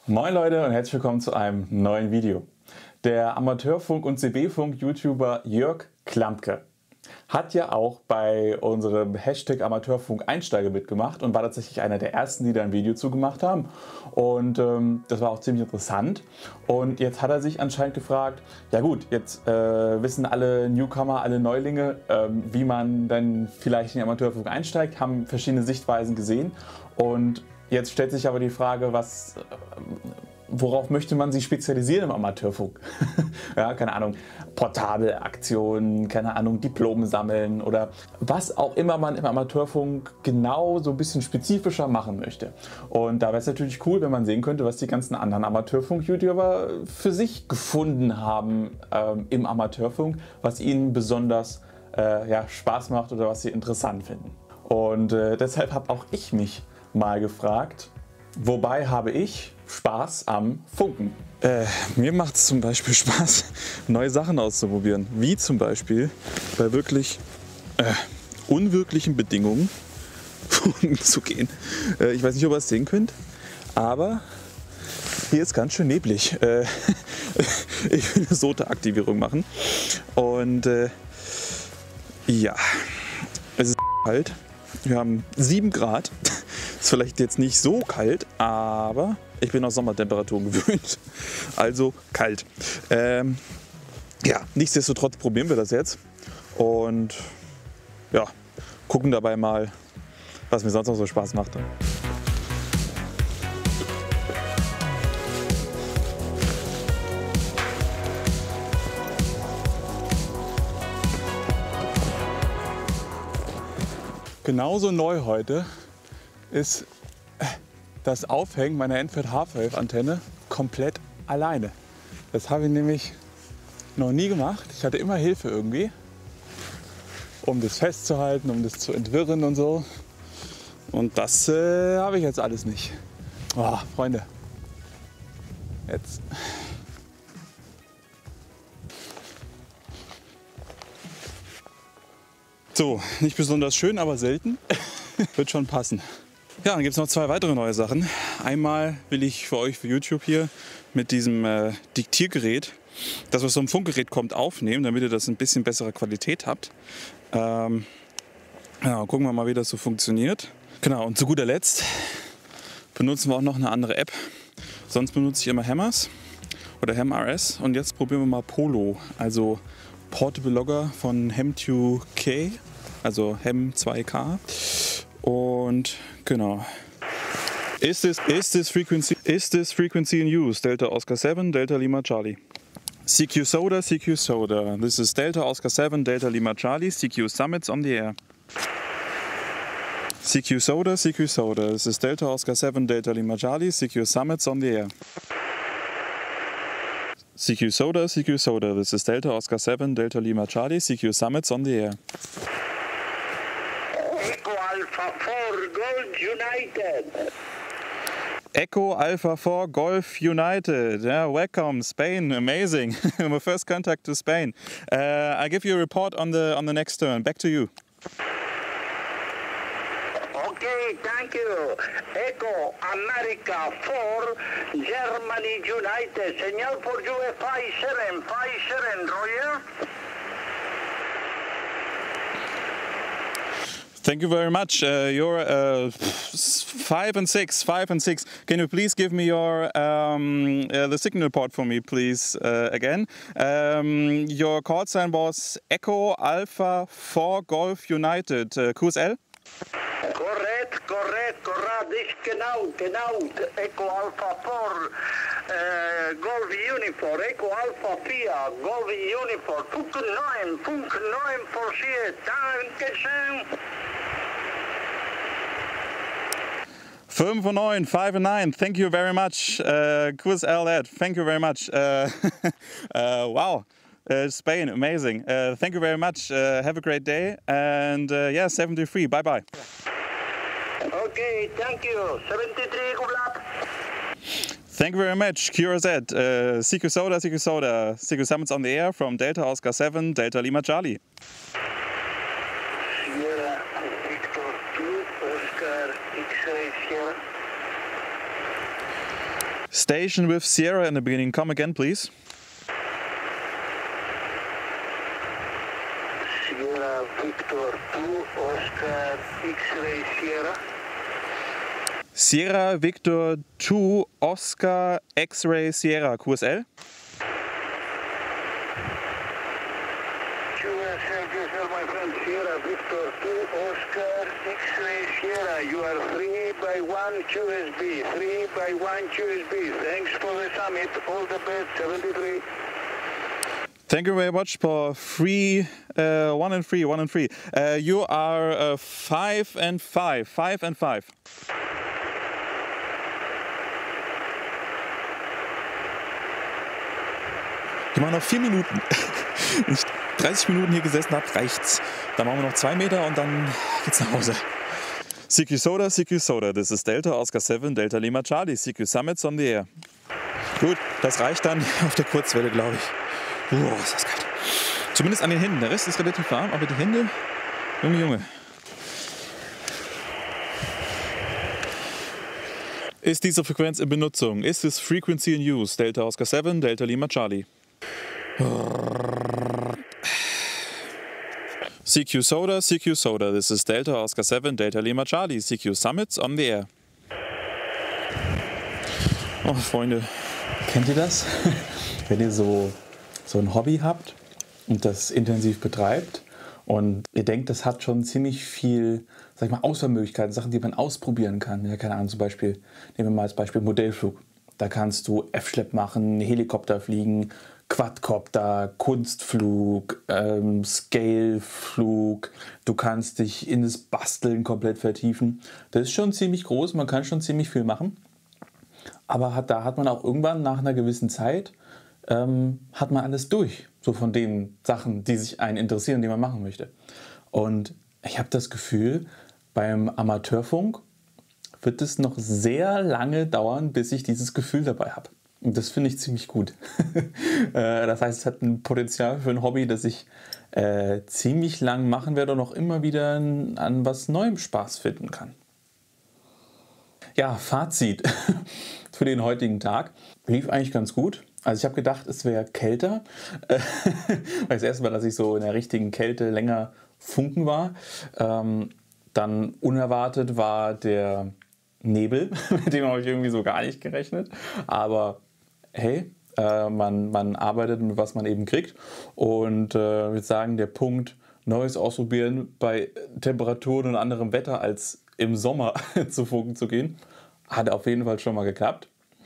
Moin Leute und herzlich willkommen zu einem neuen Video. Der Amateurfunk- und CB-Funk-YouTuber Jörg Klampke hat ja auch bei unserem Hashtag Amateurfunk-Einsteiger mitgemacht und war tatsächlich einer der ersten, die da ein Video zugemacht haben. Und das war auch ziemlich interessant. Und jetzt hat er sich anscheinend gefragt, ja gut, jetzt wissen alle Newcomer, alle Neulinge, wie man dann vielleicht in den Amateurfunk einsteigt, haben verschiedene Sichtweisen gesehen. Und jetzt stellt sich aber die Frage, worauf möchte man sich spezialisieren im Amateurfunk? Ja, keine Ahnung, Portabelaktionen, keine Ahnung, Diplome sammeln oder was auch immer man im Amateurfunk genau so ein bisschen spezifischer machen möchte. Und da wäre es natürlich cool, wenn man sehen könnte, was die ganzen anderen Amateurfunk-YouTuber für sich gefunden haben im Amateurfunk, was ihnen besonders Spaß macht oder was sie interessant finden. Und deshalb habe auch ich mich mal gefragt, wobei habe ich Spaß am Funken? Mir macht es zum Beispiel Spaß, neue Sachen auszuprobieren. Wie zum Beispiel bei wirklich unwirklichen Bedingungen funken zu gehen. Ich weiß nicht, ob ihr es sehen könnt, aber hier ist ganz schön neblig. Ich will eine SOTA-Aktivierung machen. Und ja, es ist kalt. Wir haben 7 Grad. Ist vielleicht jetzt nicht so kalt, aber ich bin auf Sommertemperaturen gewöhnt. Also kalt. Nichtsdestotrotz probieren wir das jetzt. Und ja, gucken dabei mal, was mir sonst noch so Spaß macht. Genauso neu heute ist das Aufhängen meiner Enfert H12-Antenne komplett alleine. Das habe ich nämlich noch nie gemacht. Ich hatte immer Hilfe irgendwie, um das festzuhalten, um das zu entwirren und so. Und das habe ich jetzt alles nicht. Oh, Freunde, jetzt. So, nicht besonders schön, aber selten. Wird schon passen. Ja, dann gibt es noch 2 weitere neue Sachen. Einmal will ich für euch, für YouTube hier, mit diesem Diktiergerät, das aus so einem Funkgerät kommt, aufnehmen, damit ihr das in ein bisschen bessere Qualität habt. Gucken wir mal, wie das so funktioniert. Genau, und zu guter Letzt benutzen wir auch noch eine andere App. Sonst benutze ich immer Hammers oder HamRS und jetzt probieren wir mal Polo, also Portable Logger von Hem2K, also Hem2K. Und genau. Is this frequency in use? Delta Oscar 7, Delta Lima Charlie. CQ Soda, CQ Soda. This is Delta Oscar 7, Delta Lima Charlie. CQ Summits on the air. CQ Soda, CQ Soda. This is Delta Oscar 7, Delta Lima Charlie. CQ Summits on the air. CQ Soda, CQ Soda. This is Delta Oscar 7, Delta Lima Charlie. CQ Summits on the air. Echo Alpha 4 Golf United. Echo Alpha 4 Golf United. Yeah, welcome, Spain. Amazing. My first contact to Spain. I give you a report on the next turn. Back to you. Okay, thank you. Echo America 4 Germany United. Signal for you 5757, Roger. Thank you very much. You're 5 and 6. Can you please give me your the signal report for me, please, again? Your call sign was Echo Alpha 4 Golf United. QSL? Korrekt. Genau. Echo Alpha 4 Golf Uniform. Echo Alpha 4 Golf Uniform. Funk 9 for Sie. Dankeschön. 5 and 9. Thank you very much. QSL Ed. Thank you very much. Wow. Spain, amazing. Thank you very much. Have a great day. And 73. Bye bye. Okay, thank you. 73, good luck. Thank you very much. QRZ. CQ Soda. CQ Summits on the air from Delta Oscar 7, Delta Lima Charlie. Sierra Victor 2, Oscar X-Ray Sierra. station with Sierra in the beginning. Come again, please. Sierra Victor 2, Oscar X-Ray Sierra. Sierra Victor 2, Oscar X-Ray Sierra, QSL. QSL, my friend, Sierra Victor 2, Oscar X-Ray Sierra. You are 3 by 1 QSB, 3 by 1 QSB. Thanks for the summit, all the best, 73. Thank you very much for 1 and 3, 1 and 3. You are 5 and 5, 5 and 5. Wir machen noch 4 Minuten. Wenn ich 30 Minuten hier gesessen habe, reicht's. Dann machen wir noch 2 Meter und dann geht's nach Hause. CQ Soda, this is Delta Oscar 7, Delta Lima Charlie, CQ Summits on the air. Gut, das reicht dann auf der Kurzwelle, glaube ich. Ist das kalt. Zumindest an den Händen. Der Rest ist relativ warm, aber die Hände, Junge. Ist diese Frequenz in Benutzung? Ist es Frequency in Use? Delta Oscar 7, Delta Lima Charlie. CQ Soda, this is Delta Oscar 7, Delta Lima Charlie, CQ Summits on the air. Oh, Freunde, kennt ihr das? Wenn ihr so ein Hobby habt und das intensiv betreibt und ihr denkt, das hat schon ziemlich viel, sag ich mal, Auswahlmöglichkeiten, Sachen, die man ausprobieren kann. Ja, keine Ahnung, zum Beispiel, nehmen wir mal als Beispiel Modellflug. Da kannst du F-Schlepp machen, Helikopter fliegen, Quadcopter, Kunstflug, Scaleflug. Du kannst dich in das Basteln komplett vertiefen. Das ist schon ziemlich groß, man kann schon ziemlich viel machen. Aber da hat man auch irgendwann nach einer gewissen Zeit, hat man alles durch. So von den Sachen, die sich einen interessieren, die man machen möchte. Und ich habe das Gefühl, beim Amateurfunk wird es noch sehr lange dauern, bis ich dieses Gefühl dabei habe. Und das finde ich ziemlich gut. Das heißt, es hat ein Potenzial für ein Hobby, das ich ziemlich lang machen werde und auch immer wieder an was Neuem Spaß finden kann. Ja, Fazit für den heutigen Tag. Lief eigentlich ganz gut. Also ich habe gedacht, es wäre kälter. Weil das erste Mal, dass ich so in der richtigen Kälte länger funken war. Dann unerwartet war der Nebel, mit dem habe ich irgendwie so gar nicht gerechnet. Aber hey, man arbeitet mit was man eben kriegt. Und ich würde sagen, der Punkt, Neues ausprobieren bei Temperaturen und anderem Wetter als im Sommer zu funken zu gehen, hat auf jeden Fall schon mal geklappt.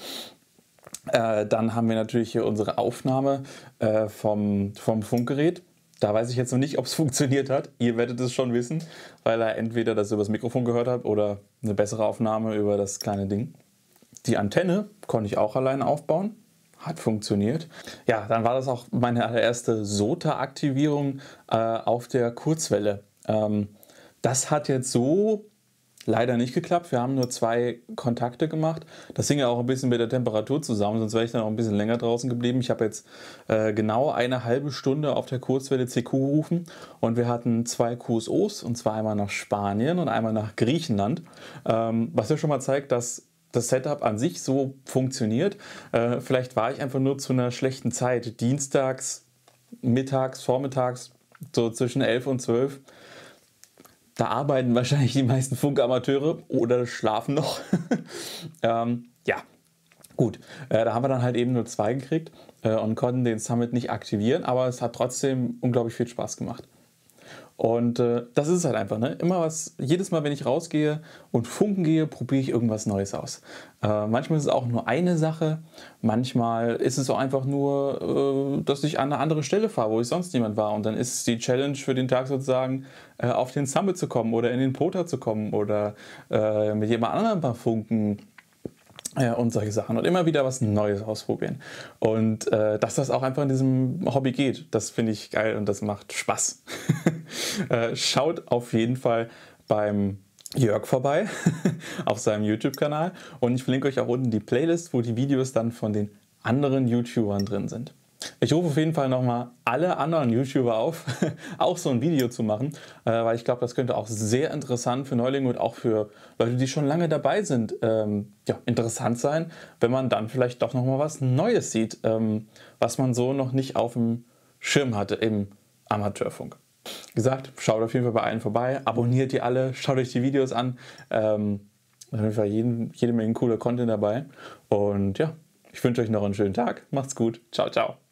Dann haben wir natürlich hier unsere Aufnahme vom Funkgerät. Da weiß ich jetzt noch nicht, ob es funktioniert hat. Ihr werdet es schon wissen, weil ihr entweder das über das Mikrofon gehört habt oder eine bessere Aufnahme über das kleine Ding. Die Antenne konnte ich auch alleine aufbauen. Hat funktioniert. Ja, dann war das auch meine allererste SOTA-Aktivierung auf der Kurzwelle. Das hat jetzt so leider nicht geklappt. Wir haben nur 2 Kontakte gemacht. Das hing ja auch ein bisschen mit der Temperatur zusammen, sonst wäre ich dann auch ein bisschen länger draußen geblieben. Ich habe jetzt genau eine halbe Stunde auf der Kurzwelle CQ gerufen und wir hatten 2 QSOs, und zwar einmal nach Spanien und einmal nach Griechenland. Was ja schon mal zeigt, dass das Setup an sich so funktioniert. Vielleicht war ich einfach nur zu einer schlechten Zeit. Dienstags, mittags, vormittags, so zwischen 11 und 12. Da arbeiten wahrscheinlich die meisten Funkamateure oder schlafen noch. Ja, gut. Da haben wir dann halt eben nur 2 gekriegt und konnten den Summit nicht aktivieren, aber es hat trotzdem unglaublich viel Spaß gemacht. Und das ist es halt einfach, ne? Jedes Mal, wenn ich rausgehe und funken gehe, probiere ich irgendwas Neues aus. Manchmal ist es auch nur eine Sache, manchmal ist es auch einfach nur, dass ich an eine andere Stelle fahre, wo ich sonst niemand war. Und dann ist es die Challenge für den Tag sozusagen, auf den Summit zu kommen oder in den Pota zu kommen oder mit jemand anderem mal funken. Und solche Sachen und immer wieder was Neues ausprobieren. Und dass das auch einfach in diesem Hobby geht, das finde ich geil und das macht Spaß. Schaut auf jeden Fall beim Jörg vorbei auf seinem YouTube-Kanal und ich verlinke euch auch unten die Playlist, wo die Videos dann von den anderen YouTubern drin sind. Ich rufe auf jeden Fall nochmal alle anderen YouTuber auf, auch so ein Video zu machen, weil ich glaube, das könnte auch sehr interessant für Neulinge und auch für Leute, die schon lange dabei sind, ja, interessant sein, wenn man dann vielleicht doch nochmal was Neues sieht, was man so noch nicht auf dem Schirm hatte im Amateurfunk. Wie gesagt, schaut auf jeden Fall bei allen vorbei, abonniert die alle, schaut euch die Videos an. Auf jeden Fall jede Menge cooler Content dabei. Und ja, ich wünsche euch noch einen schönen Tag. Macht's gut. Ciao, ciao.